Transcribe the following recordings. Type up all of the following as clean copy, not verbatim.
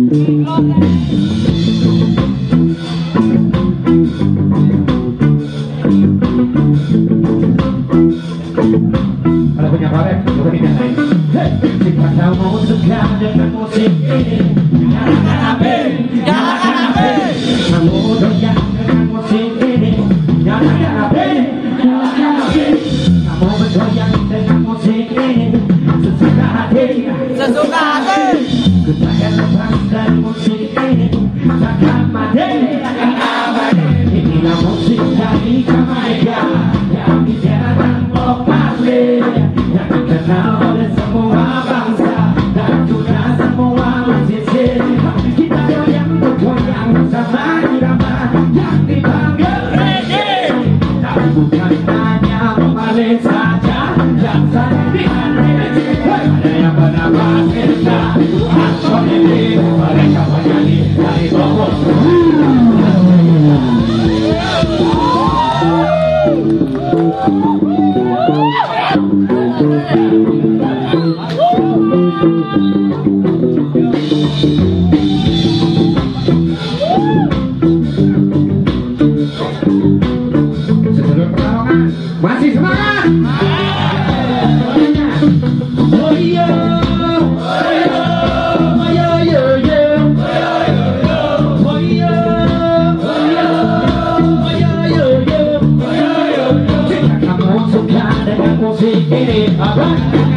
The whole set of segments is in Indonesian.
Ada punya korek, bukan ini lain. Jika kamu suka dengan musik ini, nyalakan HP, nyalakan HP. Kamu doyan dengan musik ini, nyalakan HP, nyalakan HP. Kamu bergoyang dengan musik ini, sesuka hati, sesuka hati. Kebayang lepas dari musik ini, takkan mati, takkan abadi. Inilah musik dari Jamaika yang diciptakan Bob Marley, yang dikenal oleh semua bangsa dan juga semua musisi. Kita goyang bergoyang bersama irama yang dipanggil reggae. Tapi bukan hanya Marley saja yang sering dihargai. Ada yang bernama Sirka, Anton ini, mereka penyanyi dari Bogor. Sebelum pertarungan masih semangat. Oh iya, kamu suka dengan musik ini, apa?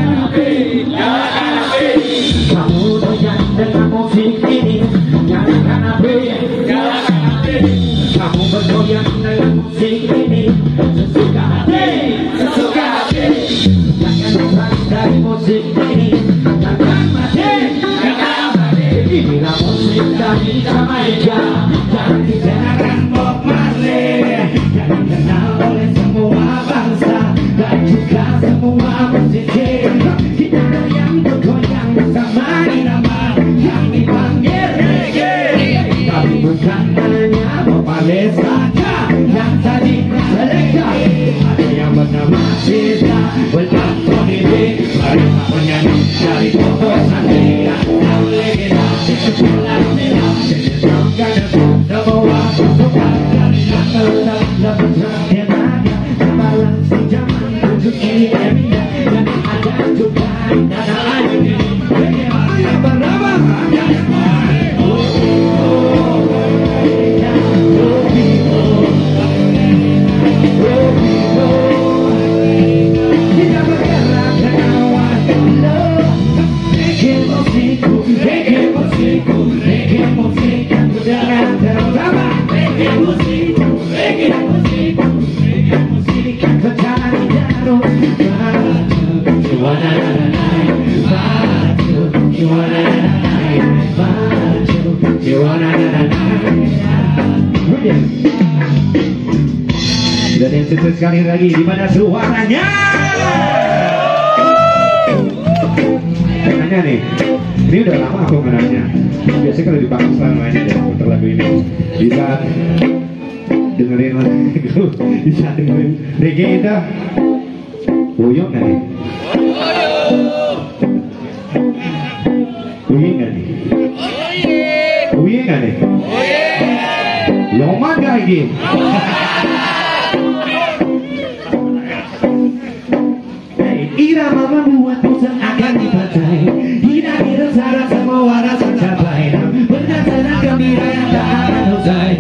Kamu doyan dengan musik ini, nyalakan HP, nyalakan HP. Kamu bergoyang dengan musik ini, sesuka hati, sesuka hati. Jangan lepas dari musik ini, takkan mati, takkan abadi. Inilah musik dari Jamaika yang diciptakan Bob Marley, yang dikenal oleh semua bangsa dan juga semua musisi. Kita goyang bergoyang bersama irama yang dipanggil reggae. Tapi bukan hanya Bob Marley saja yang tadi mereka. Ada yang bernama Sisa, Anton ini, mereka penyanyi dari Bogor Santria yang legendaris sebulan merah. Karena semua suka dari yang tetap dapat terkenalnya kembali si zaman untuk ini yang ada juga ada lagi. Bagaimana yang bernama yang dan yang sekali lagi di mana suaranya? Tanya nih, ini udah lama aku menanya. Biasanya kalau di Pakistan mainnya ada putar lagu ini. Bisa dengerin lagu, bisa dengerin reggae itu. Uyung nggak nih? Uyung nggak nih? Uyung nggak nih? Yoman nggak lagi? Irama membuatmu seakan dipantai, hina-hina cara semua rasa capai, berdasarkan gembira yang tak akan usai.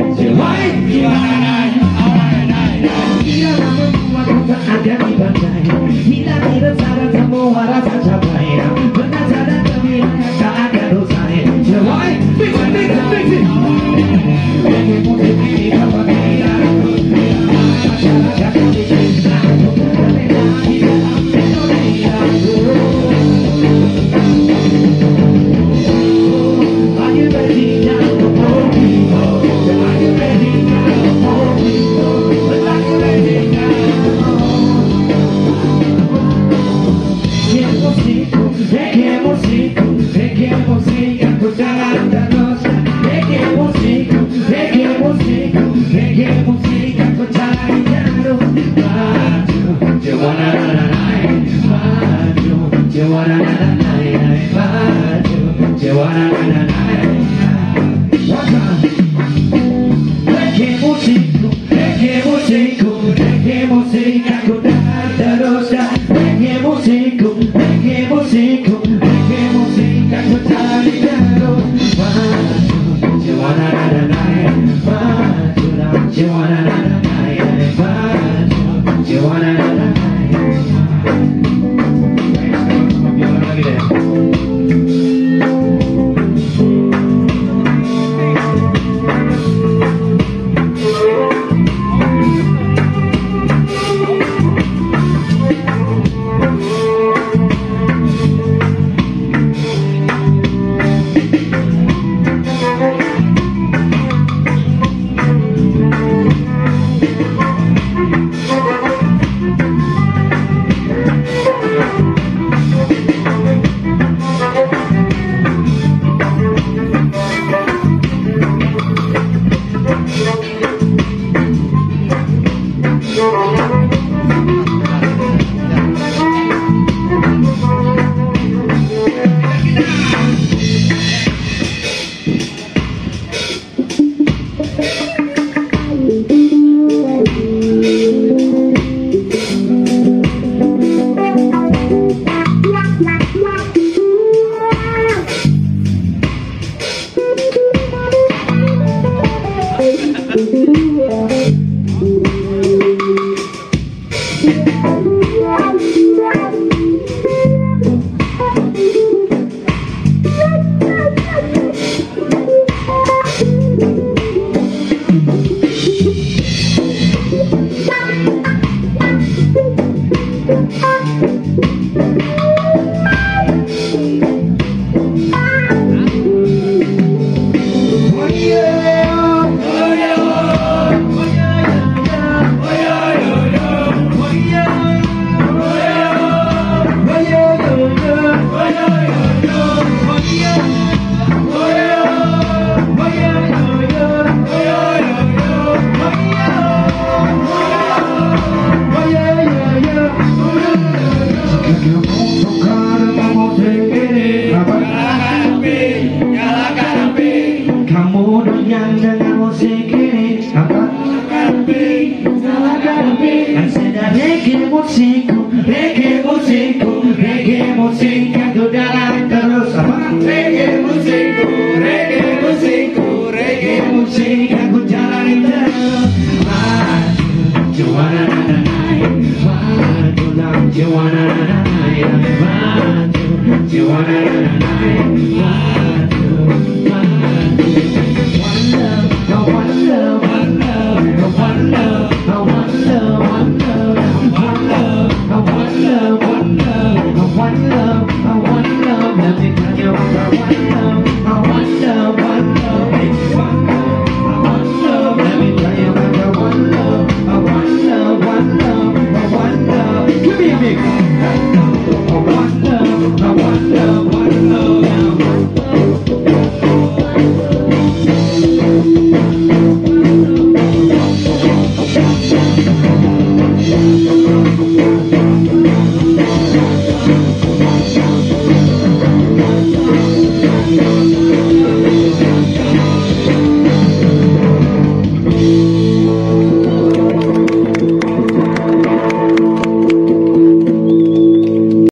Irama membuatmu seakan dipantai, hina-hina cara semua rasa capai, berdasarkan gembira yang tak akan usai. Reggae music Reggae musikku, reggae musikku, reggae musik aku dengar terus dah. Reggae musikku, reggae musikku, reggae musik aku cari terus. Reggae musik aku dalam terus apa? Reggae musik